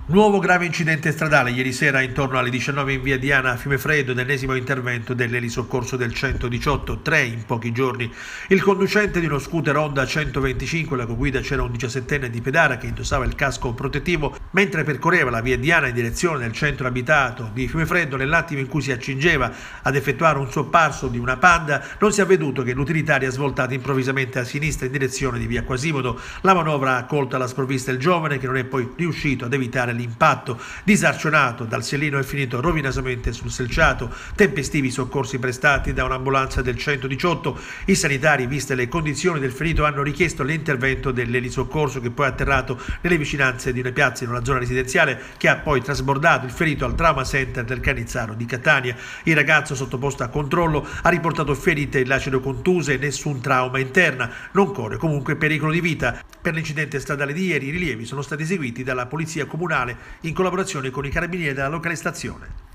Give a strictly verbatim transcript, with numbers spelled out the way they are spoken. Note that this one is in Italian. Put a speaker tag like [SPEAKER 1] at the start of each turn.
[SPEAKER 1] Nuovo grave incidente stradale ieri sera intorno alle diciannove in via Diana a Fiumefreddo, l'ennesimo intervento dell'elisoccorso del centodiciotto, tre in pochi giorni. Il conducente di uno scooter Honda centoventicinque, la cui guida c'era un diciassettenne di Pedara che indossava il casco protettivo, mentre percorreva la via Diana in direzione del centro abitato di Fiumefreddo, nell'attimo in cui si accingeva ad effettuare un soccorso di una Panda, non si è veduto che l'utilitaria ha svoltato improvvisamente a sinistra in direzione di via Quasimodo. La manovra ha colto alla sprovvista il giovane, che non è poi riuscito ad evitare l'impatto. Disarcionato dal sellino è finito rovinosamente sul selciato. Tempestivi soccorsi prestati da un'ambulanza del centodiciotto. I sanitari, viste le condizioni del ferito, hanno richiesto l'intervento dell'elisoccorso, che poi è atterrato nelle vicinanze di una piazza in una zona residenziale, che ha poi trasbordato il ferito al Trauma Center del Canizzaro di Catania. Il ragazzo, sottoposto a controllo, ha riportato ferite lacero contuse e nessun trauma interna. Non corre comunque pericolo di vita. Per l'incidente stradale di ieri i rilievi sono stati eseguiti dalla Polizia Comunale in collaborazione con i carabinieri della locale stazione.